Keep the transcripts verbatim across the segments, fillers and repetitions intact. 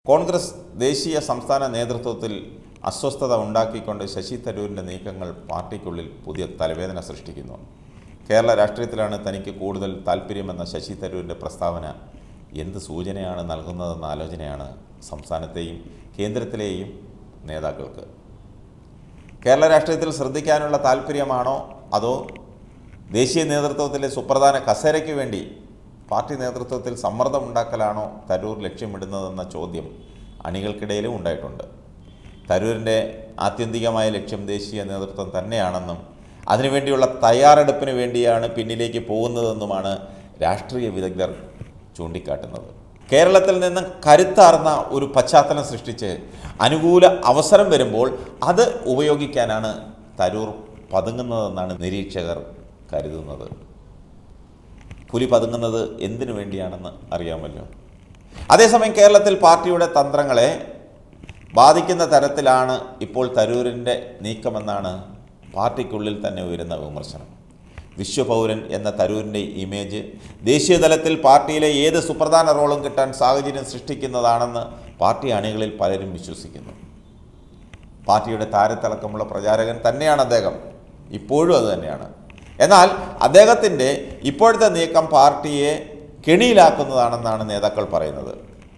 കോൺഗ്രസ് ദേശീയ സംസ്ഥാന നേതൃത്വത്തിൽ അസ്വസ്ഥത ഉണ്ടാക്കിക്കൊണ്ട് ശശി തരൂരിൻ്റെ നീക്കങ്ങൾ പാർട്ടിക്കുള്ളിൽ പുതിയ തലവേദന സൃഷ്ടിക്കുന്നു. കേരള രാഷ്ട്രീയത്തിലാണ് തനിക്ക് കൂടുതൽ താൽപ്പര്യമെന്ന ശശി തരൂരിൻ്റെ പ്രസ്താവന എന്ത് സൂചനയാണ് നൽകുന്നതെന്ന ആലോചനയാണ് സംസ്ഥാനത്തെയും കേന്ദ്രത്തിലെയും നേതാക്കൾക്ക്. കേരള രാഷ്ട്രീയത്തിൽ ശ്രദ്ധിക്കാനുള്ള താൽപ്പര്യമാണോ അതോ ദേശീയ നേതൃത്വത്തിലെ സുപ്രധാന കസേരയ്ക്ക് വേണ്ടി പാർട്ടി നേതൃത്വത്തിൽ സമ്മർദ്ദമുണ്ടാക്കലാണോ തരൂർ ലക്ഷ്യമിടുന്നതെന്ന ചോദ്യം അണികൾക്കിടയിലും ഉണ്ടായിട്ടുണ്ട്. തരൂരിൻ്റെ ആത്യന്തികമായ ലക്ഷ്യം ദേശീയ നേതൃത്വം തന്നെയാണെന്നും അതിനുവേണ്ടിയുള്ള തയ്യാറെടുപ്പിന് വേണ്ടിയാണ് പിന്നിലേക്ക് പോകുന്നതെന്നുമാണ് രാഷ്ട്രീയ വിദഗ്ധർ ചൂണ്ടിക്കാട്ടുന്നത്. കേരളത്തിൽ നിന്ന് കരുത്താർന്ന ഒരു പശ്ചാത്തലം സൃഷ്ടിച്ച് അനുകൂല അവസരം വരുമ്പോൾ അത് ഉപയോഗിക്കാനാണ് തരൂർ പതുങ്ങുന്നതെന്നാണ് നിരീക്ഷകർ കരുതുന്നത്. പുലി പതുങ്ങുന്നത് എന്തിനു വേണ്ടിയാണെന്ന് അറിയാമല്ലോ. അതേസമയം കേരളത്തിൽ പാർട്ടിയുടെ തന്ത്രങ്ങളെ ബാധിക്കുന്ന തരത്തിലാണ് ഇപ്പോൾ തരൂരിൻ്റെ നീക്കമെന്നാണ് പാർട്ടിക്കുള്ളിൽ തന്നെ ഉയരുന്ന വിമർശനം. വിശ്വപൗരൻ എന്ന തരൂരിൻ്റെ ഇമേജ് ദേശീയതലത്തിൽ പാർട്ടിയിലെ ഏത് സുപ്രധാന റോളും കിട്ടാൻ സാഹചര്യം സൃഷ്ടിക്കുന്നതാണെന്ന് പാർട്ടി അണികളിൽ പലരും വിശ്വസിക്കുന്നു. പാർട്ടിയുടെ താരത്തിളക്കമുള്ള പ്രചാരകൻ തന്നെയാണ് അദ്ദേഹം, ഇപ്പോഴും അത് തന്നെയാണ്. എന്നാൽ അദ്ദേഹത്തിൻ്റെ ഇപ്പോഴത്തെ നീക്കം പാർട്ടിയെ കെണിയിലാക്കുന്നതാണെന്നാണ് നേതാക്കൾ പറയുന്നത്.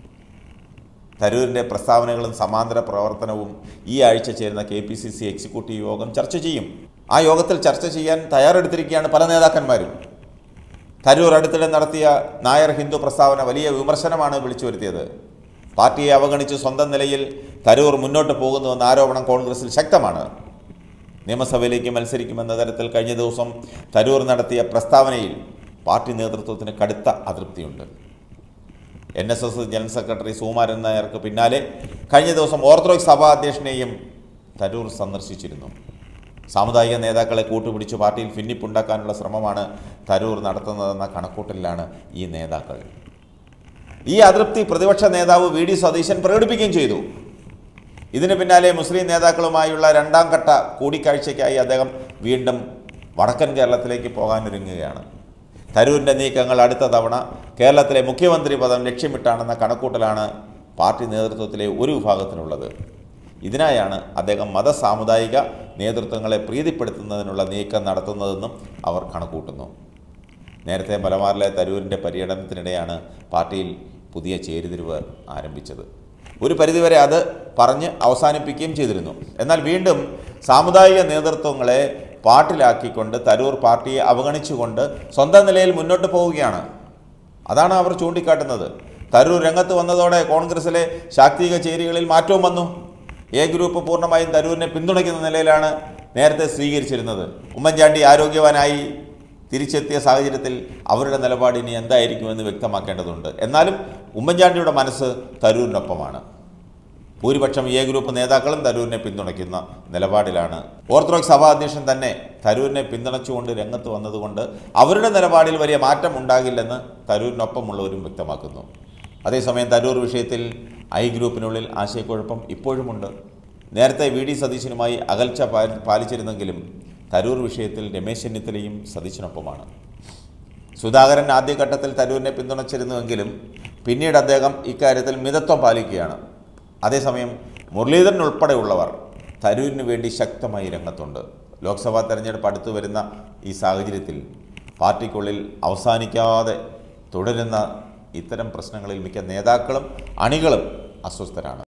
തരൂരിൻ്റെ പ്രസ്താവനകളും സമാന്തര പ്രവർത്തനവും ഈ ആഴ്ച ചേരുന്ന K P C C executive യോഗം ചർച്ച ചെയ്യും. ആ യോഗത്തിൽ ചർച്ച ചെയ്യാൻ തയ്യാറെടുത്തിരിക്കുകയാണ് പല നേതാക്കന്മാരും. തരൂർ അടുത്തിടെ നടത്തിയ നായർ ഹിന്ദു പ്രസ്താവന വലിയ വിമർശനമാണ് വിളിച്ചു വരുത്തിയത്. പാർട്ടിയെ അവഗണിച്ച് സ്വന്തം നിലയിൽ തരൂർ മുന്നോട്ട് പോകുന്നുവെന്ന ആരോപണം കോൺഗ്രസിൽ ശക്തമാണ്. നിയമസഭയിലേക്ക് മത്സരിക്കുമെന്ന തരത്തിൽ കഴിഞ്ഞ ദിവസം തരൂർ നടത്തിയ പ്രസ്താവനയിൽ പാർട്ടി നേതൃത്വത്തിന് കടുത്ത അതൃപ്തിയുണ്ട്. N S S general secretary Sukumaran നായർക്ക് പിന്നാലെ കഴിഞ്ഞ ദിവസം ഓർത്തഡോക്സ് സഭാ അധ്യക്ഷനെയും തരൂർ സന്ദർശിച്ചിരുന്നു. സാമുദായിക നേതാക്കളെ കൂട്ടുപിടിച്ച് പാർട്ടിയിൽ ഭിന്നിപ്പുണ്ടാക്കാനുള്ള ശ്രമമാണ് തരൂർ നടത്തുന്നതെന്ന കണക്കൂട്ടലിലാണ് ഈ നേതാക്കൾ. ഈ അതൃപ്തി പ്രതിപക്ഷ നേതാവ് വി ഡി സതീശൻ പ്രകടിപ്പിക്കുകയും ചെയ്തു. ഇതിന് പിന്നാലെ മുസ്ലിം നേതാക്കളുമായുള്ള രണ്ടാം ഘട്ട കൂടിക്കാഴ്ചയ്ക്കായി അദ്ദേഹം വീണ്ടും വടക്കൻ കേരളത്തിലേക്ക് പോകാനൊരുങ്ങുകയാണ്. തരൂരിൻ്റെ നീക്കങ്ങൾ അടുത്ത തവണ കേരളത്തിലെ മുഖ്യമന്ത്രി പദം ലക്ഷ്യമിട്ടാണെന്ന കണക്കൂട്ടലാണ് പാർട്ടി നേതൃത്വത്തിലെ ഒരു വിഭാഗത്തിനുള്ളത്. ഇതിനായാണ് അദ്ദേഹം മത സാമുദായിക നേതൃത്വങ്ങളെ പ്രീതിപ്പെടുത്തുന്നതിനുള്ള നീക്കം നടത്തുന്നതെന്നും അവർ കണക്കൂട്ടുന്നു. നേരത്തെ മലബാറിലെ തരൂരിൻ്റെ പര്യടനത്തിനിടെയാണ് പാർട്ടിയിൽ പുതിയ ചേരിതിരിവ് ആരംഭിച്ചത്. ഒരു പരിധിവരെ അത് പറഞ്ഞ് അവസാനിപ്പിക്കുകയും ചെയ്തിരുന്നു. എന്നാൽ വീണ്ടും സാമുദായിക നേതൃത്വങ്ങളെ പാട്ടിലാക്കിക്കൊണ്ട് തരൂർ പാർട്ടിയെ അവഗണിച്ചുകൊണ്ട് സ്വന്തം നിലയിൽ മുന്നോട്ട് പോവുകയാണ്. അതാണ് അവർ ചൂണ്ടിക്കാട്ടുന്നത്. തരൂർ രംഗത്ത് വന്നതോടെ കോൺഗ്രസിലെ ശാക്തിക ചേരികളിൽ മാറ്റവും വന്നു. എ ഗ്രൂപ്പ് പൂർണ്ണമായും തരൂരിനെ പിന്തുണയ്ക്കുന്ന നിലയിലാണ് നേരത്തെ സ്വീകരിച്ചിരുന്നത്. ഉമ്മൻചാണ്ടി ആരോഗ്യവാനായി തിരിച്ചെത്തിയ സാഹചര്യത്തിൽ അവരുടെ നിലപാട് ഇനി എന്തായിരിക്കുമെന്ന് വ്യക്തമാക്കേണ്ടതുണ്ട്. എന്നാലും ഉമ്മൻചാണ്ടിയുടെ മനസ്സ് തരൂരിനൊപ്പമാണ്. ഭൂരിപക്ഷം എ ഗ്രൂപ്പ് നേതാക്കളും തരൂരിനെ പിന്തുണയ്ക്കുന്ന നിലപാടിലാണ്. ഓർത്തഡോക്സ് സഭാ അധ്യക്ഷൻ തന്നെ തരൂരിനെ പിന്തുണച്ചുകൊണ്ട് രംഗത്ത് വന്നതുകൊണ്ട് അവരുടെ നിലപാടിൽ വലിയ മാറ്റം ഉണ്ടാകില്ലെന്ന് തരൂരിനൊപ്പമുള്ളവരും വ്യക്തമാക്കുന്നു. അതേസമയം തരൂർ വിഷയത്തിൽ ഐ ഗ്രൂപ്പിനുള്ളിൽ ആശയക്കുഴപ്പം ഇപ്പോഴുമുണ്ട്. നേരത്തെ വി ഡി സതീശനുമായി അകൽച്ച പാലിച്ചിരുന്നെങ്കിലും തരൂർ വിഷയത്തിൽ രമേശ് ചെന്നിത്തലയും സതീശനൊപ്പമാണ്. സുധാകരൻ ആദ്യഘട്ടത്തിൽ തരൂരിനെ പിന്തുണച്ചിരുന്നുവെങ്കിലും പിന്നീട് അദ്ദേഹം ഇക്കാര്യത്തിൽ മിതത്വം പാലിക്കുകയാണ്. അതേസമയം മുരളീധരൻ ഉൾപ്പെടെയുള്ളവർ തരൂരിന് വേണ്ടി ശക്തമായി രംഗത്തുണ്ട്. ലോക്സഭാ തെരഞ്ഞെടുപ്പ് അടുത്തു വരുന്ന ഈ സാഹചര്യത്തിൽ പാർട്ടിക്കുള്ളിൽ അവസാനിക്കാതെ തുടരുന്ന ഇത്തരം പ്രശ്നങ്ങളിൽ മിക്ക നേതാക്കളും അണികളും അസ്വസ്ഥരാണ്.